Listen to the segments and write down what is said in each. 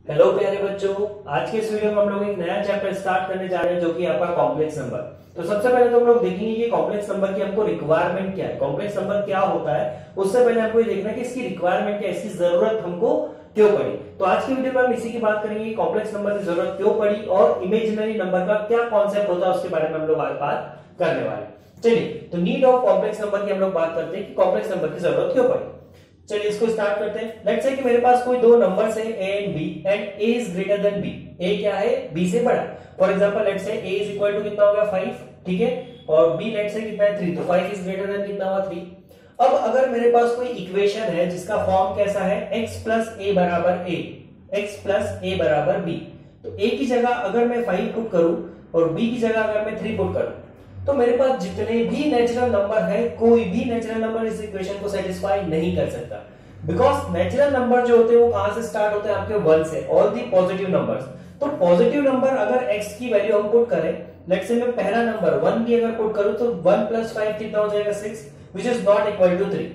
Hello प्यारे बच्चों, आज के इस वीडियो में हम लोग एक नया चैप्टर स्टार्ट करने जा रहे हैं जो कि आपका कॉम्प्लेक्स नंबर। तो सबसे पहले तो हम लोग देखेंगे कि कॉम्प्लेक्स नंबर की हमको रिक्वायरमेंट क्या है, कॉम्प्लेक्स नंबर क्या होता है। उससे पहले हमको ये देखना है कि इसकी रिक्वायरमेंट क्या है, इसकी जरूरत हमको क्यों पड़ी। तो आज की वीडियो में हम इसी की बात करेंगे, कॉम्प्लेक्स नंबर की जरूरत क्यों पड़ी और इमेजिनरी नंबर का क्या कॉन्सेप्ट होता है उसके बारे में हम लोग आज बात करने वाले हैं। चलिए, तो नीड ऑफ कॉम्प्लेक्स नंबर की हम लोग बात करते हैं कि कॉम्प्लेक्स नंबर की जरूरत क्यों पड़ी। चलिए इसको स्टार्ट करते हैं। लेट्स से कि मेरे पास कोई दो नंबर्स है a and b and a is greater than b। a क्या है, b से बड़ा। For example let's say a is equal to कितना हो गया 5, ठीक है, और b लेट्स से कितना है 3, तो 5 इज ग्रेटर देन कितना हुआ 3। अब अगर मेरे पास कोई इक्वेशन है जिसका फॉर्म कैसा है x प्लस a बराबर a, x प्लस a बराबर b, तो a की जगह अगर मैं 5 पुट करूं और b की जगह अगर मैं 3 पुट करूं, तो मेरे पास जितने भी नेचुरल नंबर है, कोई भी नेचुरल नंबर इस इक्वेशन को सेटिस्फाई नहीं कर सकता। बिकॉज नेचुरल नंबर जो होते हैं वो कहां से स्टार्ट होते हैं, आपके 1 से, ऑल दी पॉजिटिव नंबर्स। तो पॉजिटिव नंबर अगर x की वैल्यू हम पुट करें, लेट्स से मैं पहला नंबर 1 भी अगर पुट करूं तो 1 प्लस 5 कितना हो जाएगा 6, which is not equal to 3।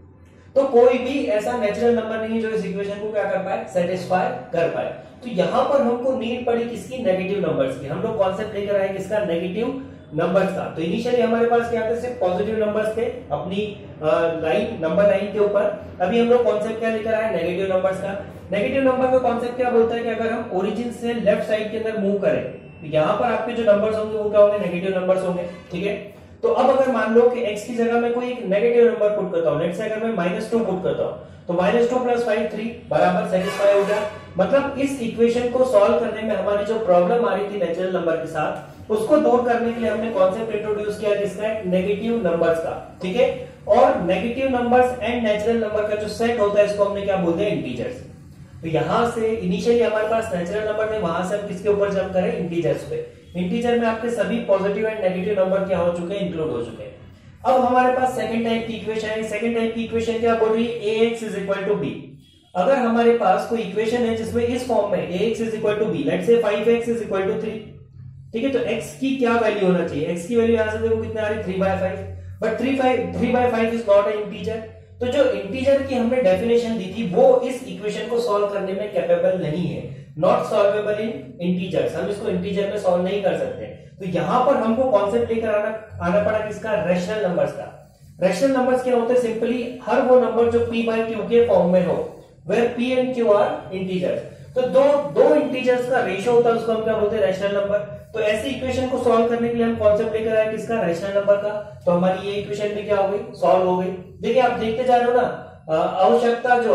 तो कोई भी ऐसा नेचुरल नंबर नहीं है जो इस इक्वेशन को क्या कर पाए, सेटिस्फाई कर पाए। तो यहां पर हमको नीड पड़ी किसकी, नेगेटिव नंबर्स की। हम लोग कॉन्सेप्ट लेकर आए किसका, नेगेटिव नंबर्स था। तो इनिशियली हमारे पास क्या थे, सिर्फ पॉजिटिव नंबर्स थे अपनी लाइन नंबर लाइन के ऊपर। अभी हम लोग कॉन्सेप्ट क्या लेकर आए, नेगेटिव नंबर्स का। नेगेटिव नंबर का कॉन्सेप्ट क्या बोलता है कि अगर हम ओरिजिन से लेफ्ट साइड के अंदर मूव करें तो यहाँ पर आपके जो नंबर्स होंगे वो क्या होंगे, नेगेटिव नंबर्स होंगे, ठीक है। तो अब अगर मान लो कि x की जगह मैं कोई एक नेगेटिव नंबर पुट करता हूं, लेट्स से अगर मैं -2 पुट करता हूं, तो -2 प्लस 5 3 बराबर सेटिस्फाई हो गया। मतलब इस इक्वेशन को सॉल्व करने में हमारी जो प्रॉब्लम आ रही थी नेचुरल नंबर के साथ, उसको दूर करने के लिए हमने कॉन्सेप्ट इंट्रोड्यूस किया किसका, नेगेटिव नंबर्स का, ठीक है। और negative numbers and natural number का जो सेट होता है इसको हमने क्या बोलते हैं, इंटीजर्स। तो यहां से इनिशियली हमारे पास नेचुरल नंबर थे, वहां से हम किसके ऊपर जंप करें, इंटीजर्स पे। इंटीजर में आपके सभी पॉजिटिव एंड नेगेटिव नंबर क्या हो चुके हैं, इंक्लूड हो चुके हैं। अब हमारे पास सेकंड टाइप की इक्वेशन है। सेकंड टाइप की इक्वेशन क्या बोल रही है, ax is equal to b। अगर हमारे पास कोई इक्वेशन है जिसमें इस फॉर्म में ax is equal to b, let's say 5x is equal to 3, ठीक है, तो x की क्या वैल्यू होना चाहिए, x की वैल्यू यहां से देखो कितना आ रही है 3/5, but 3/5 is not an integer. तो जो इंटीजर की हमने डेफिनेशन दी थी वो इस इक्वेशन को सॉल्व करने में कैपेबल नहीं है, नॉट सॉल्वेबल इन इंटीजर्स। हम इसको इंटीजर में सॉल्व नहीं कर सकते। तो यहां पर हमको कॉन्सेप्ट लेकर आना पड़ा किसका, रैशनल नंबर्स का। रैशनल नंबर्स क्या होते हैं, सिंपली हर वो नंबर जो p बाय q के फॉर्म में हो, where p and q are integers. तो दो इंटीजर्स का रेशियो होता है, उसको हम क्या बोलते हैं, रैशनल नंबर। तो ऐसी इक्वेशन को सॉल्व करने के लिए हम कॉन्सेप्ट लेकर आए किसका, रैशनल नंबर का। तो हमारी ये इक्वेशन भी क्या हो गई, सॉल्व हो गई। देखिए आप देखते जा रहे हो ना, आवश्यकता जो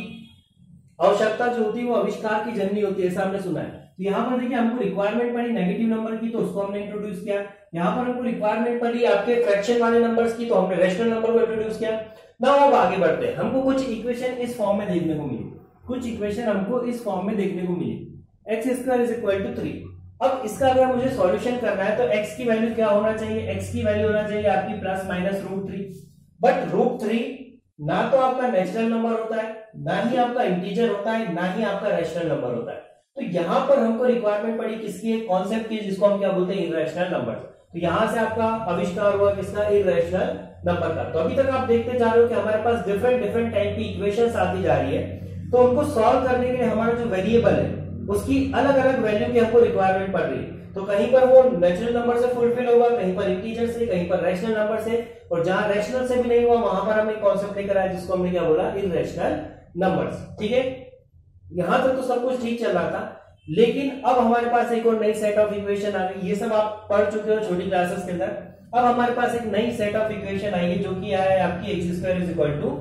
होती है वो आविष्कार की जननी होती है, ऐसा हमने सुना है। तो यहाँ पर देखिए हमको रिक्वायरमेंट पड़ी नेगेटिव नंबर की, तो उसको हमने इंट्रोड्यूस किया। यहाँ पर हमको रिक्वायरमेंट पड़ी आपके फ्रैक्शन वाले नंबर्स की, तो हमने रैशनल नंबर को इंट्रोड्यूस किया। ना अब आगे बढ़ते हैं, हमको कुछ इक्वेशन इस फॉर्म में देखने को मिली, कुछ इक्वेशन हमको इस फॉर्म में देखने को मिली, x square is equal to 3। अब इसका अगर मुझे सॉल्यूशन करना है तो x की वैल्यू क्या होना चाहिए, x की वैल्यू होना चाहिए आपकी प्लस माइनस √3। बट √3 ना तो आपका नेचुरल नंबर होता है, ना ही आपका इंटीजर होता है, ना ही आपका रैशनल नंबर होता है। तो यहां पर हमको रिक्वायरमेंट पड़ी किसकी, एक कॉन्सेप्ट की जिसको हम क्या बोलते हैं, इररेशनल नंबर। तो यहां से आपका आविष्कार हुआ किसका, इररेशनल नंबर का। तो अभी तक आप देखते जा रहे हो कि हमारे पास डिफरेंट टाइप की इक्वेशंस आती जा रही है। तो उनको सॉल्व करने के लिए हमारा जो वेरिएबल है उसकी अलग अलग वैल्यू की हमको रिक्वायरमेंट पड़ रही है। तो कहीं पर वो नेचुरल नंबर से फुलफिल होगा, कहीं पर इंटीजर से, कहीं पर रैशनल नंबर से, और जहां रैशनल से भी नहीं हुआ वहां पर हम एक कॉन्सेप्ट लेकर आए जिसको हमने क्या बोला, इररेशनल नंबर्स, ठीक है। यहां तक तो सब कुछ ठीक चल रहा था, लेकिन अब हमारे पास एक और नई सेट ऑफ इक्वेशन आ गई। ये सब आप पढ़ चुके हो छोटी क्लासेस के अंदर। अब हमारे पास एक नई सेट ऑफ इक्वेशन आई है जो कि है आपकी x square is equal to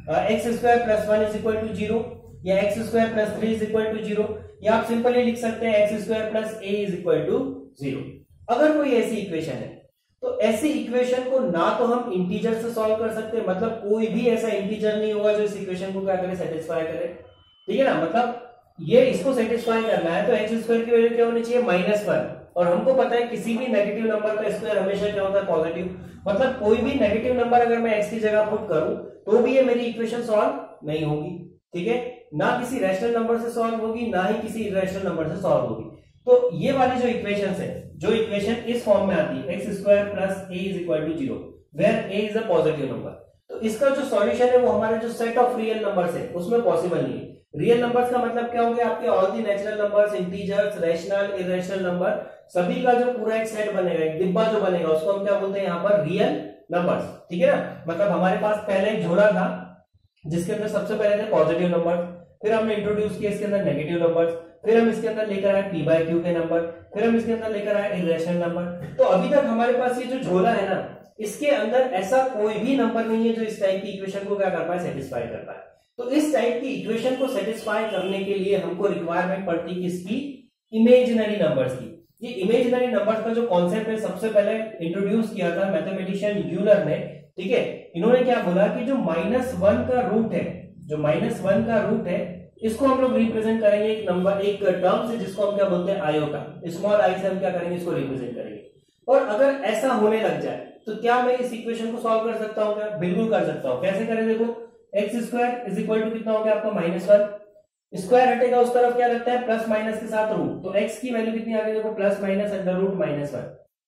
x square plus 1 is equal to 0, या x square plus 3 is equal to 0, या आप सिंपली लिख सकते हैं x square plus a is equal to 0। अगर कोई ऐसी इक्वेशन है तो ऐसी इक्वेशन को ना तो हम इंटीजर से सॉल्व कर सकते हैं, मतलब कोई भी ऐसा इंटीजर नहीं होगा जो इस इक्वेशन को क्या करे, सेटिस्फाई करे, ठीक है ना। मतलब ये इसको सेटिस्फाई करना है तो x स्क्वायर की वैल्यू क्या होनी चाहिए, -1। और हमको पता है किसी भी नेगेटिव नंबर का स्क्वायर हमेशा क्या होता है, पॉजिटिव। मतलब कोई भी नेगेटिव नंबर अगर मैं x की जगह पुट करूं तो भी ये मेरी इक्वेशन सॉल्व नहीं होगी, ठीक है। ना किसी रैशनल नंबर से सॉल्व होगी, ना ही किसी इररेशनल नंबर से सॉल्व होगी। तो ये वाली जो इक्वेशन है, जो इक्वेशन इस फॉर्म में आती है, x square plus a is equal to 0, where a is a positive number, तो इसका जो सॉल्यूशन है वो हमारे जो सेट ऑफ रियल नंबर्स है उसमें पॉसिबल नहीं है। रियल नंबर्स का मतलब क्या हो गया आपके all the natural numbers, integers, rational, irrational number, सभी का जो पूरा एक सेट बनेगा, एक डिब्बा जो बनेगा उसको हम क्या बोलते हैं यहाँ पर रियल नंबर्स। ठीक है ना, मतलब हमारे पास पहले एक झोला था जिसके अंदर सबसे पहले थे पॉजिटिव नंबर, फिर हमने इंट्रोड्यूस किया इसके अंदर नेगेटिव नंबर्स, फिर हम इसके अंदर लेकर आए पी बाय क्यू के नंबर, फिर हम इसके अंदर लेकर आए इरेशनल नंबर। तो अभी तक हमारे पास ये जो झोला है ना, इसके अंदर ऐसा कोई भी नंबर नहीं है जो इस टाइप की इक्वेशन को क्या कर पाए, सेटिस्फाई कर पाए। तो इस टाइप की इक्वेशन को सेटिस्फाई करने के लिए हमको रिक्वायरमेंट पड़ती किसकी, इमेजिनरी नंबर्स की। ये इमेजिनरी नंबर्स का जो कॉन्सेप्ट है सबसे पहले इंट्रोड्यूस किया था मैथमेटिशियन यूलर ने। ठीक है, इन्होंने क्या बोला कि जो -1 का रूट है, जो -1 का रूट है, इसको हम लोग रिप्रेजेंट करेंगे एक नंबर, एक टर्म से जिसको हम क्या बोलते हैं आयोटा, स्मॉल आई से हम क्या करेंगे, इसको रिप्रेजेंट करेंगे। और अगर ऐसा होने लग जाए तो क्या मैं इस इक्वेशन को सॉल्व कर सकता हूं क्या, बिल्कुल कर सकता हूं। कैसे करें, देखो X square is equal to कितना हो गया आपका -1, स्क्वायर हटेगा उस तरफ क्या लगता है प्लस माइनस के साथ रूट, तो x की वैल्यू कितनी आ गई देखो plus minus under root -1।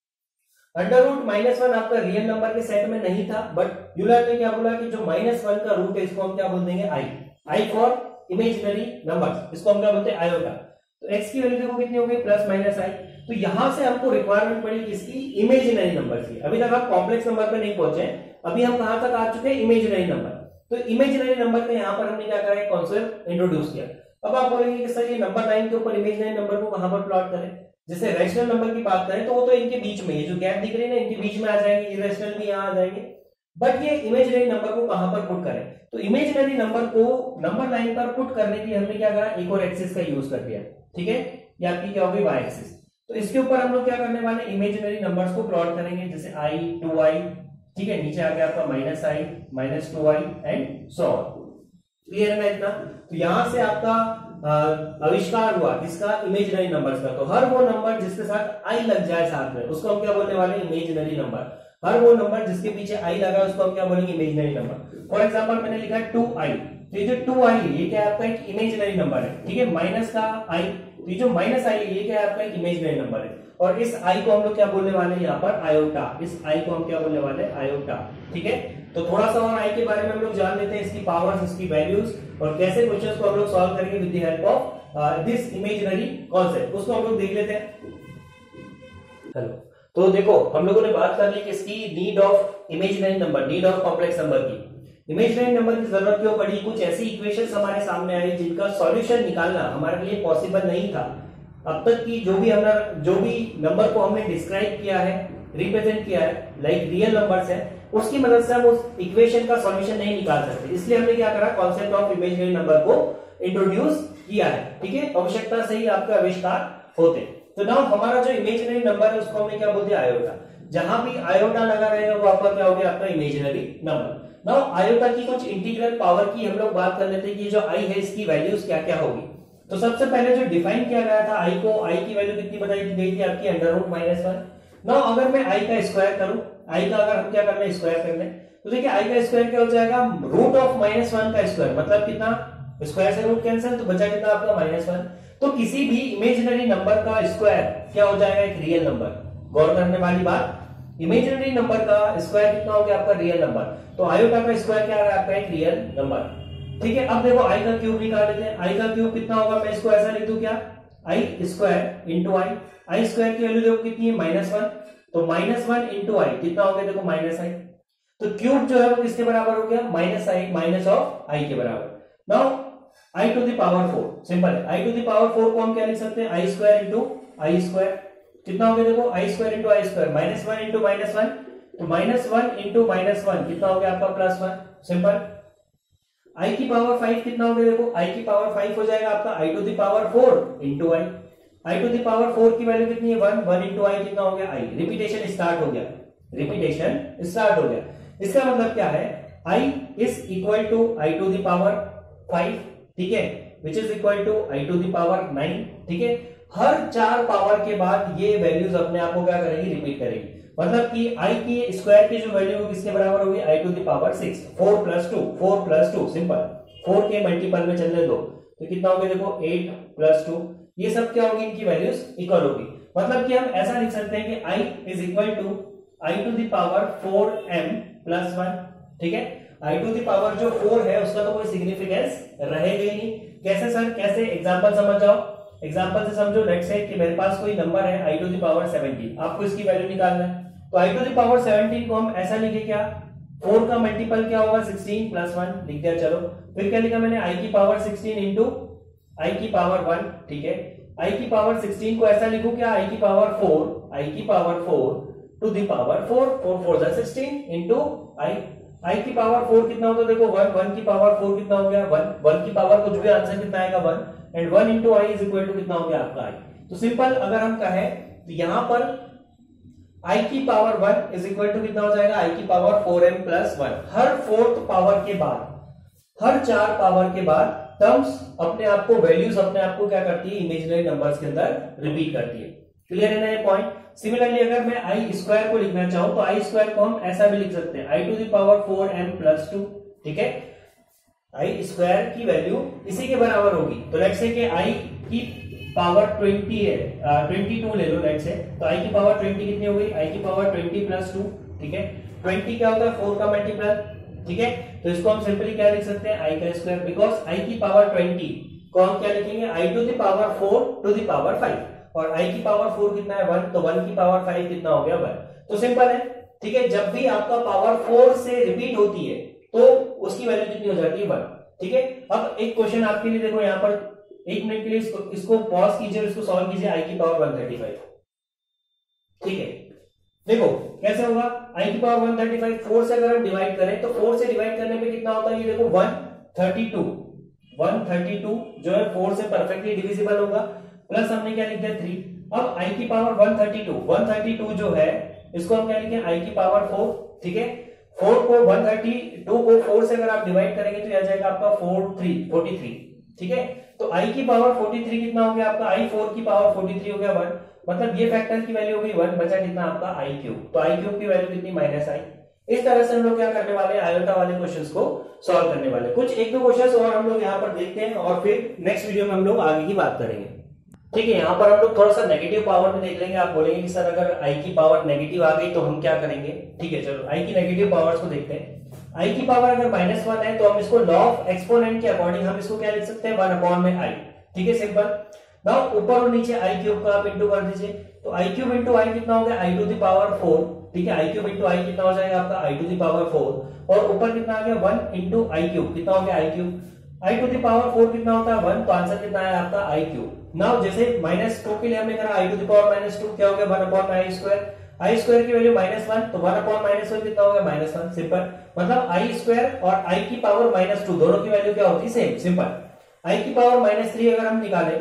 Under root -1 आपका रियल नंबर के सेट में नहीं था, बट यूलर ने क्या बोला कि जो -1 का रूट है इसको हम क्या बोल देंगे आई फॉर इमेजिनरी नंबर्स, इसको हम क्या बोलते हैं आयोटा। तो x की वैल्यू देखो कितनी हो गई प्लस माइनस आई। तो यहां से हमको रिक्वायरमेंट पड़ी किसकी, इमेजिनरी नंबर की। अभी तक आप कॉम्प्लेक्स नंबर पे नहीं पहुंचे, अभी हम कहां तक आ चुके हैं, इमेजिनरी नंबर। तो इमेजिनरी नंबर के यहां पर हमने क्या करा, एक कॉन्सेप्ट इंट्रोड्यूस किया। अब आप बोलेंगे कि सर ये नंबर लाइन के ऊपर इमेजिनरी नंबर को कहां पर प्लॉट करें। जैसे रैशनल नंबर की बात करें तो वो तो इनके बीच में, ये जो गैप दिख रही है ना, इनके बीच में आ जाएंगे, इरेशनल भी यहाँ आ जाएंगे। बट ये इमेजिनरी नंबर को कहां पर पुट करें, तो इमेजिनरी नंबर को नंबर लाइन पर पुट करने के लिए हमने क्या करा, एक और एक्सिस का यूज कर दिया। ठीक है, ये आपकी क्या होगी, वाई एक्सिस। तो इसके ऊपर हम लोग क्या करने वाले, इमेजिनरी नंबर्स को प्लॉट करेंगे, जैसे i 2i, ठीक है, नीचे आ गया आपका -i -2i and so on. Clear है ना इतना। तो यहां से आपका आविष्कार हुआ किसका, इमेजिनरी नंबर्स का। तो हर वो नंबर जिसके साथ i लग जाए साथ में उसको हम क्या बोलने वाले, इमेजिनरी नंबर। हर वो नंबर जिसके पीछे i लगा उसको हम क्या बोलेंगे, इमेजिनरी नंबर। फॉर एग्जांपल मैंने लिखा है 2i, तो ये जो 2i है ये क्या है आपका एक इमेजिनरी नंबर है। ठीक है, माइनस का i, तो ये जो माइनस i है ये क्या है आपका एक इमेजिनरी नंबर है। और इस i को हम लोग क्या बोलने वाले हैं यहाँ पर, आयोटा। इस i को हम क्या बोलने वाले हैं, आयोटा। ठीक है, तो थोड़ा सा और i के बारे में हम लोग जान लेते हैं, इसकी पावर्स, इसकी वैल्यूज, और कैसे क्वेश्चंस को हम लोग सॉल्व करेंगे with the help of this imaginary concept, उसको हम लोग देख लेते हैं। हेलो, तो देखो हम लोगों ने बात कर ली किसकी, need of imaginary number, need of complex number की। इमेजिनरी नंबर की जरूरत क्यों पड़ी, कुछ ऐसी इक्वेशंस हमारे सामने आई जिनका सॉल्यूशन निकालना हमारे लिए पॉसिबल नहीं था। अब तक की जो भी नंबर को हमने डिस्क्राइब किया है, रिप्रेजेंट किया है, लाइक रियल नंबर्स है, उसकी मदद से हम उस इक्वेशन का सॉल्यूशन नहीं निकाल सकते। इसलिए हमने क्या करा, कॉन्सेप्ट ऑफ इमेजिनरी नंबर को इंट्रोड्यूस किया है। ठीक है, आवश्यकता से ही आपका आविष्कार होते। तो नाउ हमारा जो इमेजिनरी नंबर है उसको हमने क्या बोलते हैं, आयोटा। जहां भी आयोटा लगा रहेगा वो आपका क्या हो गया, आपका इमेजिनरी नंबर। नाउ आयोटा की कुछ इंटीग्रल पावर की हम लोग बात कर लेते हैं कि जो आई है इसकी वैल्यूज क्या क्या होगी। तो सबसे पहले जो डिफाइन किया गया था आई को, आई की वैल्यू कितनी बताई गई थी आपकी, अंडर रूट -1। नाउ अगर मैं आई का स्क्वायर करूं, आई का अगर हम क्या कर ले, स्क्वायर कर ले, तो देखिए आई का स्क्वायर क्या हो जाएगा, रूट ऑफ -1 का स्क्वायर, मतलब कितना, स्क्वायर से रूट कैंसिल, तो बचा कितना आपका -1। तो किसी भी इमेजिनरी नंबर का स्क्वायर क्या हो जाएगा, एक रियल नंबर। गौर करने वाली बात, इमेजिनरी नंबर का स्क्वायर कितना हो गया आपका, रियल नंबर। तो आयोटा का स्क्वायर क्या है आपका, एक रियल नंबर। ठीक है, अब देखो आई का क्यूब निकाल लेते हैं। आई का क्यूब कितना होगा, मैं इसको ऐसा लिख दूं क्या, I square into I. I square की वैल्यू देखो कितनी है, -1, तो -1 इंटू आई कितना हो गया देखो, -i। तो क्यूब जो है वो किसके बराबर हो गया, -i माइनस ऑफ आई के बराबर। Now i to the power 4, simple है। i टू द पावर 4 को हम क्या लिख सकते हैं, I square into I square. कितना हो गया देखो, I square into I square, -1 into -1, तो -1 इंटू -1 कितना हो गया आपका, +1। सिंपल। i की पावर 5 कितना हो गया देखो, i की पावर 5 हो जाएगा आपका i to the power 4 into I. i to the power 4 की वैल्यू कितनी है, 1 इंटू आई कितना हो गया, i। रिपीटेशन स्टार्ट हो गया, रिपीटेशन स्टार्ट हो गया। इसका मतलब क्या है, i is equal to i to the power 5, ठीक है, which is equal to i to the power 9। ठीक है, हर 4 पावर के बाद ये वैल्यूज अपने आप को क्या करेगी, रिपीट करेगी। मतलब कि i की स्क्वायर की जो वैल्यू होगी किसके बराबर होगी, i to the power 6। 4 plus 2 simple, 4 के मल्टीपल में चलने दो तो कितना होगा देखो, 8 प्लस 2, ये सब क्या होगी, इनकी वैल्यूज इक्वल होगी। मतलब कि हम ऐसा लिख सकते हैं कि i is equal to i to the power 4m plus 1। ठीक है, i टू द पावर जो 4 है उसका तो कोई सिग्निफिकेंस रहेगा ही नहीं, कैसे सर, कैसे? एग्जांपल समझ जाओ, एग्जांपल से समझो। लेट्स से कि मेरे पास कोई नंबर है i टू द पावर 17, आपको इसकी वैल्यू निकालना है। तो i टू द पावर 17 को हम ऐसा लिखे, क्या 4 का मल्टीपल क्या होगा 16 प्लस 1 लिख दिया। चलो फिर क्या लिखा मैंने, i की पावर 16 इंटू i की पावर 1, ठीक है। i की पावर 16 को ऐसा लिखूं क्या, i की पावर 4, i की पावर 4 टू द पावर 4, 4 4 जा 16 इंटू i की पावर 4 कितना होता है, देखो 1, 1 की पावर 4 कितना हो गया 1, 1 की पावर कुछ भी आंसर कितना आएगा 1, and 1 into i is equal to कितना हो गया आपका i। तो सिंपल अगर हम कहें तो यहां पर i की पावर 1 इज इक्वल टू कितना हो जाएगा, i की पावर 4m प्लस 1। हर फोर्थ पावर के बाद, हर 4 पावर के बाद टर्म्स अपने आप को, वैल्यूज अपने आप को क्या करती है, इमेजिनरी नंबर्स के अंदर रिपीट करती है। क्लियर है ना ये पॉइंट? सिमिलरली अगर मैं आई स्क्वायर को लिखना चाहूं तो आई स्क्वायर को हम ऐसा भी लिख सकते हैं, I to the power 4m plus 2, ठीक है। आई स्क्वायर की वैल्यू इसी के बराबर होगी। तो लेट्स से कि आई की पावर 20 है, 22 ले लो लेट्स से, तो आई की पावर 20 कितनी हो गई, आई की पावर 20 प्लस 2, ठीक है। 20 क्या होता है, 4 का मल्टीपल, ठीक है। तो इसको हम सिंपली क्या लिख सकते हैं, आई का स्क्वायर, बिकॉज आई की पावर 20 को हम क्या लिखेंगे, I to the power 4 to the power 5, और i की पावर 4 कितना है 1, तो 1 की पावर 5 कितना हो गया 1। तो सिंपल है, ठीक है। जब भी आपका पावर 4 से रिपीट होती है तो उसकी वैल्यू कितनी हो जाती है 1, ठीक है। अब एक क्वेश्चन आपके लिए, देखो यहाँ पर 1 मिनट के लिए इसको पॉज कीजिए और इसको सॉल्व कीजिए, i की पावर 135, ठीक है। देखो कैसे होगा, i की पावर 135 4 से अगर हम डिवाइड करें तो 4 से डिवाइड करने पे कितना होता है, ये देखो 132 जो है 4 से परफेक्टली डिविजिबल होगा, प्लस हमने क्या लिख दिया 3। अब i की पावर 132 जो है इसको हम क्या लिखें, i की पावर 4, ठीक है। 4 को 132 को 4 से अगर आप डिवाइड करेंगे तो आ जाएगा आपका 43, ठीक है। तो i की पावर 43 कितना हो गया आपका, i 4 की पावर 43 हो गया 1, मतलब ये फैक्टर की वैल्यू हो गई 1, बचा कितना आपका i क्यूब। तो i क्यूब की वैल्यू कितनी, -i। इस तरह से हम लोग क्या करने वाले हैं, आयोटा वाले क्वेश्चंस को सॉल्व करने वाले। कुछ एक दो क्वेश्चंस और हम लोग यहाँ पर देखते हैं और फिर नेक्स्ट वीडियो में हम लोग आगे की बात करेंगे, ठीक है। यहाँ पर हम लोग थोड़ा सा नेगेटिव पावर में देख लेंगे। आप बोलेंगे कि सर अगर i की पावर नेगेटिव आ गई तो हम क्या करेंगे, ठीक है। चलो i की नेगेटिव पावर्स को देखते हैं। i की पावर अगर -1 है तो हम इसको लॉ ऑफ एक्सपोनेंट के अकॉर्डिंग हम इसको क्या लिख सकते हैं, 1/i, ठीक है, सिंपल। नाउ ऊपर और नीचे i क्यूब का आप इंटू कर दीजिए, तो i क्यूब इंटू i कितना हो गया, i टू द पावर 4, ठीक है। i क्यूब इंटू i कितना हो जाएगा आपका, i टू द पावर 4, और ऊपर कितना आ गया 1 इंटू i क्यूब, कितना हो गया i cube. i to the power 4 कितना होता है 1, तो आंसर कितना है आपका i क्यूब। नाउ जैसे -2 के लिए हमने करा i टू द पावर -2 क्या हो गया 1/i स्क्वायर, i स्क्वायर की वैल्यू -1, तो 1/-1 कितना हो गया -1, सिंपल। मतलब i स्क्वायर और i की पावर -2 दोनों की वैल्यू क्या होती है, सेम, सिंपल। i की पावर -3 अगर हम निकालें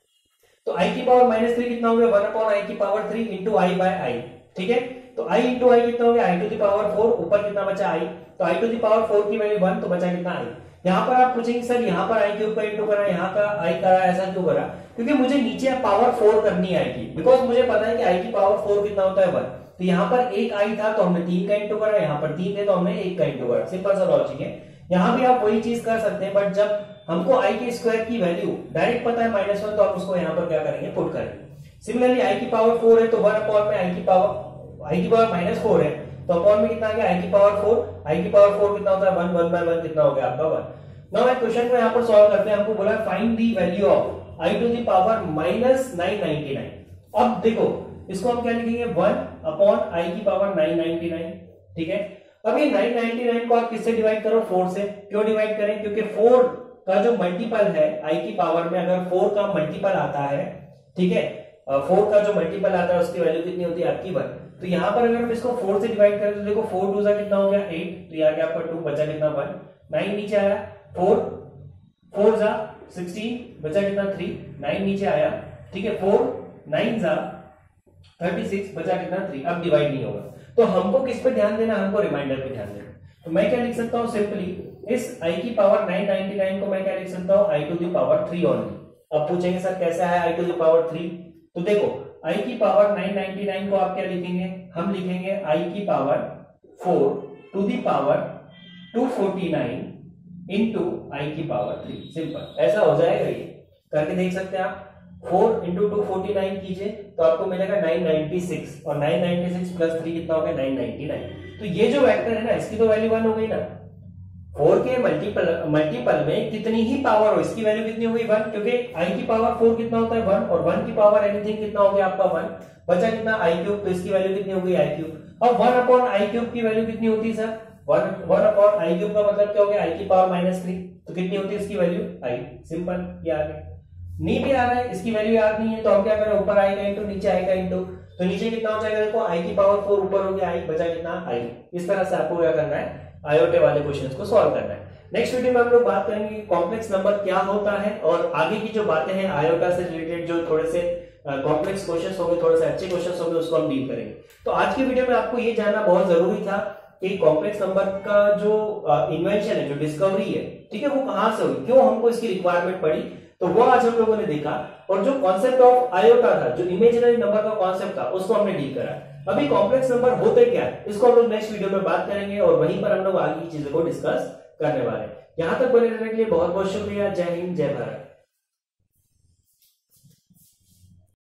तो i की पावर -3 कितना हो गया 1/i की power 3 into i by i, ठीक है। तो i इंटू i कितना हो गया, i टू द पावर 4, ऊपर कितना बचा i, तो i टू द पावर 4 की वैल्यू 1, तो बचा कितना i। यहाँ पर आप पूछेंगे सर यहाँ पर i क्यूब का इंटू करा, यहाँ का i करा, ऐसा क्यों करा, क्योंकि मुझे नीचे पावर 4 करनी है i की, बिकॉज मुझे पता है कि i की पावर 4 कितना होता है 1। तो यहाँ पर एक i था तो हमने 3 का इंटू करा, यहाँ पर 3 थे तो हमने 1 का इंटू करा, सिंपल सा लॉजिक है। यहाँ भी आप वही चीज कर सकते हैं, बट जब हमको i के स्क्वायर की वैल्यू डायरेक्ट पता है -1, तो आप उसको यहाँ पर क्या करेंगे, पुट करेंगे। सिमिलरली i की पावर 4 है तो 1 में i की पावर -4 है तो अपॉन में कितना आ गया, i की पावर 4, i की पावर 4 कितना होता है 1/1 कितना हो गया आपका 1। नाउ एक क्वेश्चन को यहाँ पर सॉल्व करते हैं। हमको बोला find the value of i to the power -999। अब देखो इसको हम क्या लिखेंगे, 1/i की पावर 999, ठीक है। अब ये 999 को आप किससे डिवाइड करो, 4 से। क्यों डिवाइड करें, क्योंकि 4 का जो मल्टीपल है i की पावर में, अगर 4 का मल्टीपल आता है, ठीक है, 4 का जो मल्टीपल आता है उसकी वैल्यू कितनी होती है आपकी 1। तो यहाँ पर अगर हम इसको 4 से डिवाइड करें तो देखो 4 2 कितना हो गया 8, तो ये आ गया आपका 2, बचा कितना 1, 9 नीचे आया, 4 4 16, बचा कितना 3, 9 नीचे आया, ठीक है, 4 9 36, बचा कितना 3। अब डिवाइड नहीं होगा तो हमको किस पे ध्यान देना, हमको रिमाइंडर पे ध्यान देना। तो मैं क्या लिख सकता हूँ, सिंपली इस i की पावर 999 को मैं क्या लिख सकता हूँ, i to the power 3 only. अब पूछेंगे सर कैसे है i टू द पावर 3, तो देखो i की पावर 999 को आप क्या लिखेंगे, हम लिखेंगे i की power 4 to the power 249 into i की पावर 3, सिंपल। ऐसा हो जाएगा, ये करके देख सकते हैं आप। 4 इंटू 249 कीजिए तो आपको मिलेगा 996, और 996 प्लस 3 कितना हो गया 999। तो ये जो वेक्टर है ना, इसकी तो वैल्यू 1 हो गई ना, 4 के मल्टीपल में कितनी ही पावर हो, इसकी वैल्यू कितनी होगी 1, क्योंकि i की पावर 4 कितना होता है 1, और 1 की पावर एनीथिंग कितना हो गया आपका 1, बचा कितना i क्यूब, तो इसकी वैल्यू कितनी होगी i क्यूब। अब 1 अपॉन i क्यूब की वैल्यू कितनी होती है सर, 1 अपॉन i क्यूब का मतलब क्या हो गया, i की पावर -3, तो कितनी होती है इसकी वैल्यू i, सिंपल, ये आ गया। नहीं भी आ रहा है, इसकी वैल्यू याद नहीं है, तो हम क्या करें, ऊपर आएगा इंटू नीचे आएगा इंटू, तो नीचे कितना हो जाएगा देखो, i की पावर 4, ऊपर हो गया i, बचा कितना i। इस तरह से आपको क्या करना है, आयोटे वाले क्वेश्चंस को सॉल्व करना है। नेक्स्ट वीडियो में हम लोग बात करेंगे कि कॉम्प्लेक्स नंबर क्या होता है, और आगे की जो बातें हैं आयोटा से रिलेटेड, जो थोड़े से कॉम्प्लेक्स क्वेश्चंस होंगे, थोड़े से अच्छे क्वेश्चंस होंगे, उसको हम डील करेंगे। तो आज की वीडियो में आपको ये जानना बहुत जरूरी था कि कॉम्प्लेक्स नंबर का जो इन्वेंशन है, जो डिस्कवरी है, ठीक है, वो कहां से हुई, क्यों हमको इसकी रिक्वायरमेंट पड़ी, तो वो आज हम लोगों ने देखा। और जो कॉन्सेप्ट ऑफ आयोटा था, जो इमेजिनरी नंबर का कॉन्सेप्ट था, उसको हमने डील करा। अभी कॉम्प्लेक्स नंबर होते क्या है, इसको हम लोग नेक्स्ट वीडियो में बात करेंगे, और वहीं पर हम लोग आगे की चीजों को डिस्कस करने वाले हैं। यहां तक बने रहने के लिए बहुत बहुत शुक्रिया। जय हिंद, जय भारत।